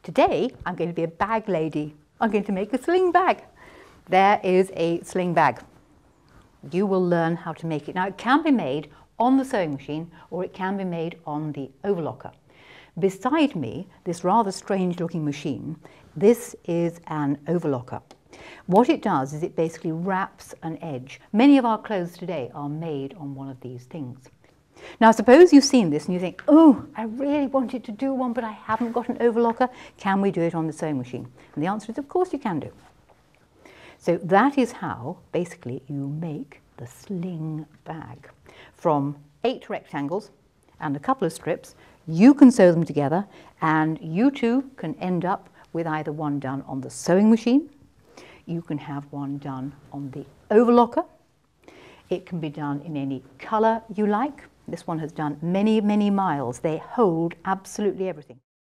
Today, I'm going to be a bag lady. I'm going to make a sling bag. There is a sling bag. You will learn how to make it. Now, it can be made on the sewing machine or it can be made on the overlocker. Beside me, this rather strange looking machine, this is an overlocker. What it does is it basically wraps an edge. Many of our clothes today are made on one of these things. Now, suppose you've seen this and you think, oh, I really wanted to do one, but I haven't got an overlocker. Can we do it on the sewing machine? And the answer is, of course you can do. So that is how, basically, you make the sling bag. From 8 rectangles and a couple of strips, you can sew them together, and you too can end up with either one done on the sewing machine. You can have one done on the overlocker. It can be done in any colour you like. This one has done many, many miles. They hold absolutely everything.